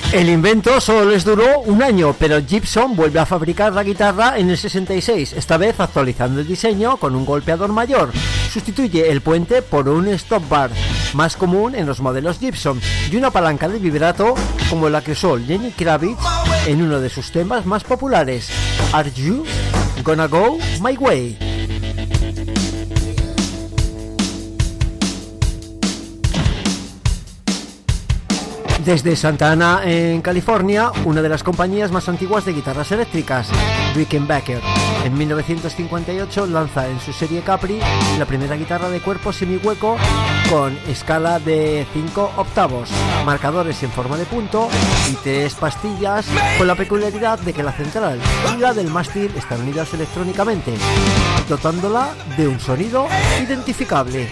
El invento solo les duró un año, pero Gibson vuelve a fabricar la guitarra en el 66, esta vez actualizando el diseño con un golpeador mayor. Sustituye el puente por un stop bar, más común en los modelos Gibson, y una palanca de vibrato como la que usó Lenny Kravitz en uno de sus temas más populares, Are You Gonna Go My Way? Desde Santa Ana, en California, una de las compañías más antiguas de guitarras eléctricas, Rickenbacker, en 1958 lanza en su serie Capri la primera guitarra de cuerpo semihueco con escala de 5 octavos, marcadores en forma de punto y 3 pastillas, con la peculiaridad de que la central y la del mástil están unidas electrónicamente, dotándola de un sonido identificable.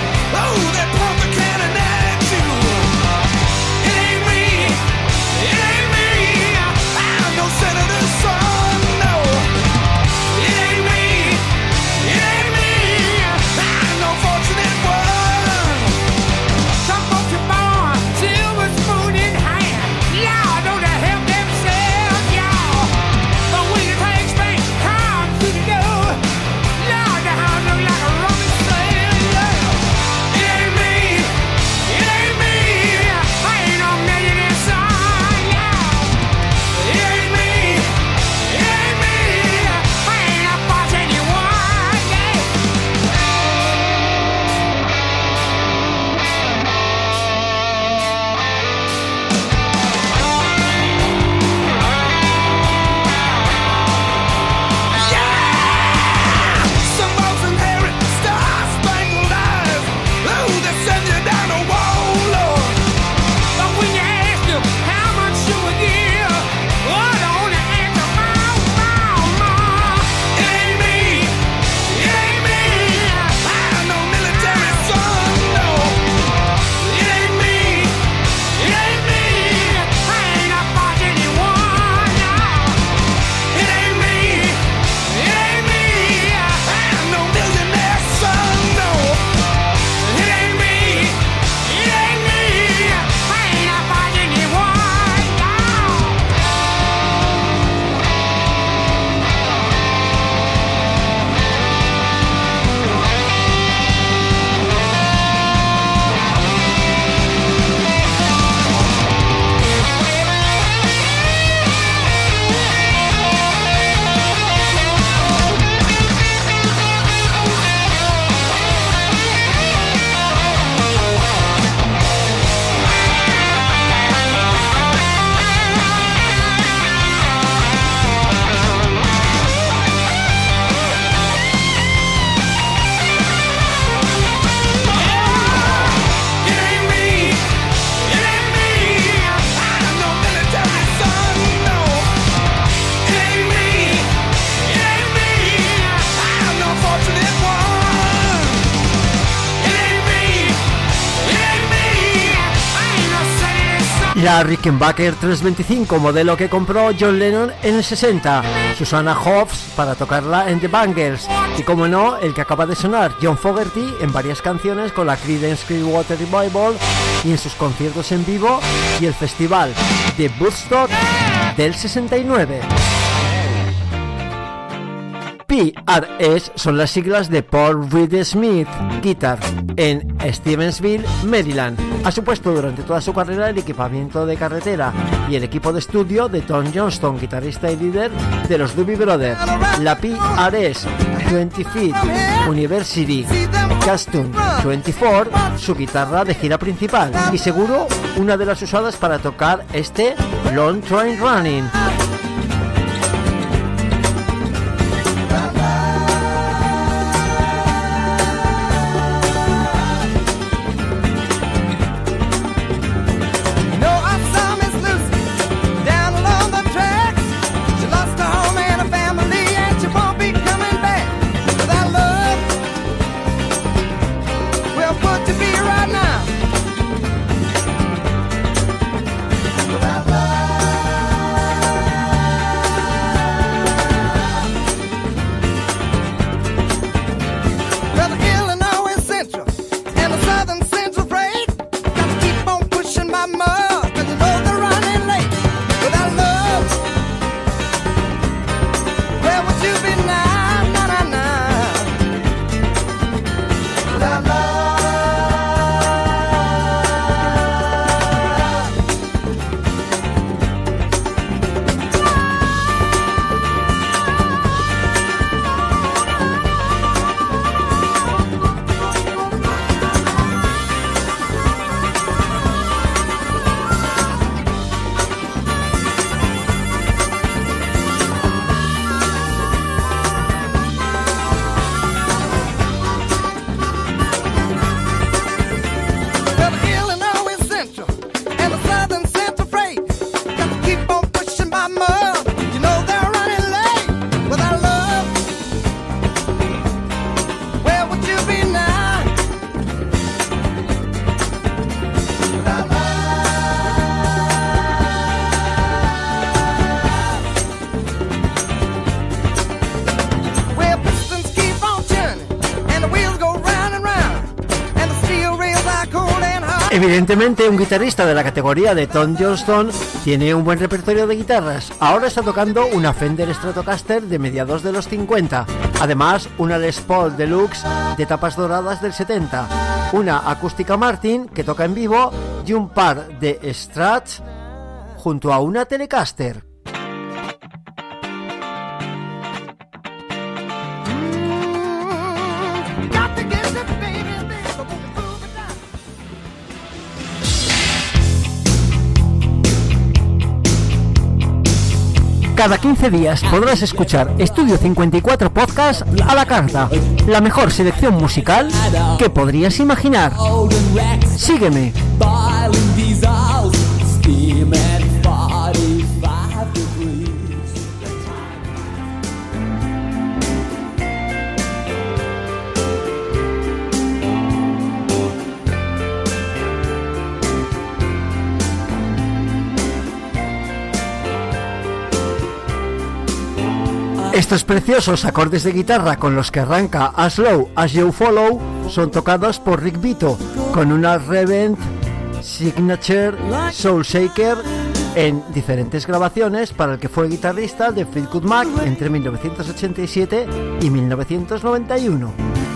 La Rickenbacker 325, modelo que compró John Lennon en el 60, Susanna Hoffs para tocarla en The Bangles y, como no, el que acaba de sonar, John Fogerty, en varias canciones con la Creedence Clearwater Revival y en sus conciertos en vivo y el festival de Woodstock del 69. PRS son las siglas de Paul Reed Smith Guitar en Stevensville, Maryland. Ha supuesto durante toda su carrera el equipamiento de carretera y el equipo de estudio de Tom Johnston, guitarrista y líder de los Doobie Brothers. La PRS 25th University Custom 24, su guitarra de gira principal y seguro una de las usadas para tocar este Long Train Running. Evidentemente, un guitarrista de la categoría de Tom Johnston tiene un buen repertorio de guitarras. Ahora está tocando una Fender Stratocaster de mediados de los 50, además una Les Paul Deluxe de tapas doradas del 70, una acústica Martin que toca en vivo y un par de Strats junto a una Telecaster. Cada 15 días podrás escuchar Estudio 54 Podcast a la carta, la mejor selección musical que podrías imaginar. Sígueme. Estos preciosos acordes de guitarra con los que arranca As Low As You Follow son tocados por Rick Vito con una Revent Signature Soul Shaker en diferentes grabaciones para el que fue guitarrista de Fleetwood Mac entre 1987 y 1991.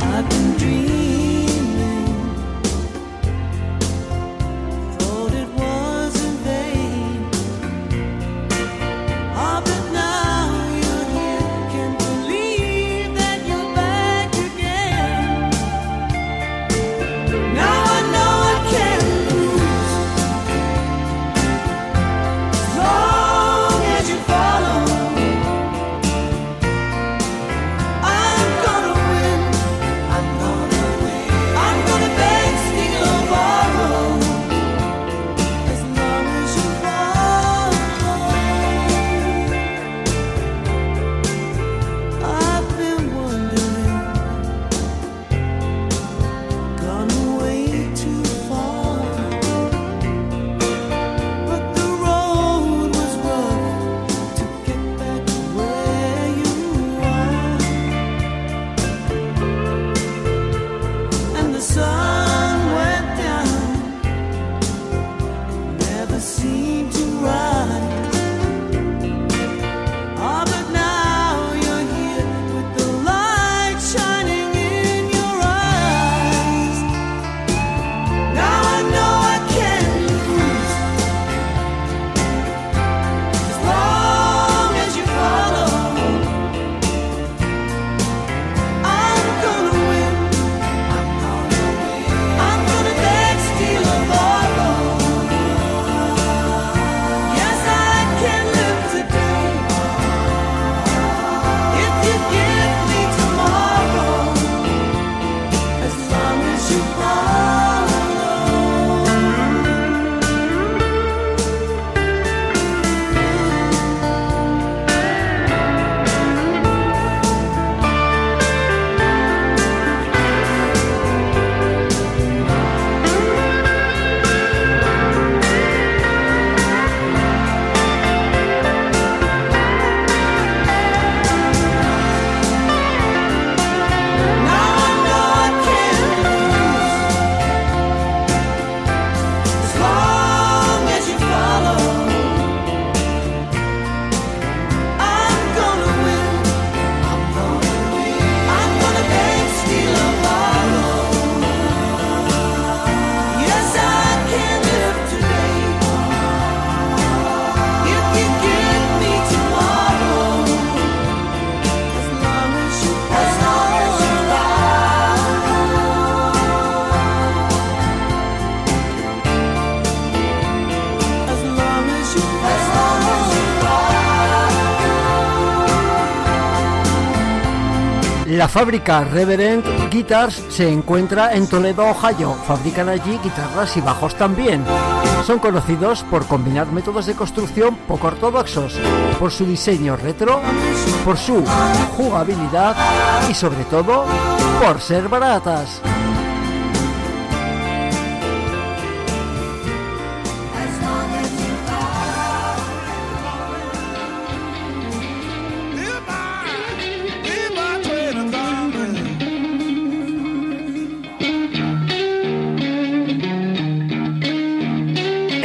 La fábrica Reverend Guitars se encuentra en Toledo, Ohio. Fabrican allí guitarras y bajos también. Son conocidos por combinar métodos de construcción poco ortodoxos, por su diseño retro, por su jugabilidad y sobre todo por ser baratas.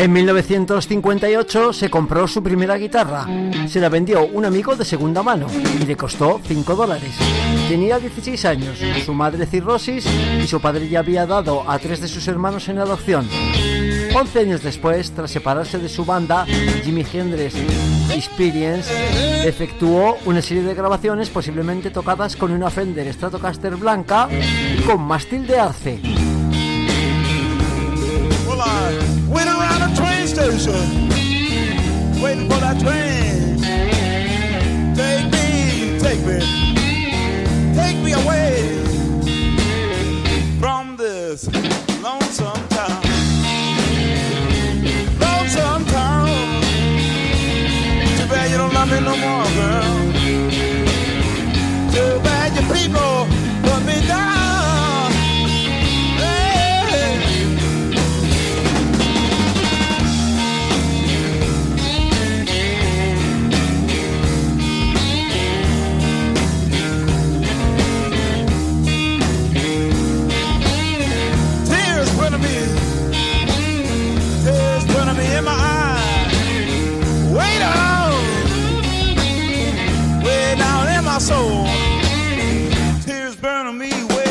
En 1958 se compró su primera guitarra. Se la vendió un amigo de segunda mano y le costó $5. Tenía 16 años, su madre cirrosis y su padre ya había dado a 3 de sus hermanos en adopción. 11 años después, tras separarse de su banda, Jimi Hendrix Experience, efectuó una serie de grabaciones posiblemente tocadas con una Fender Stratocaster blanca con mástil de arce. Went around the train station, waiting for that train. Take me away from this lonesome town. Lonesome town. Too bad you don't love me no more, girl. Too bad your people put me down. In my eyes, way down in my soul, tears burning me way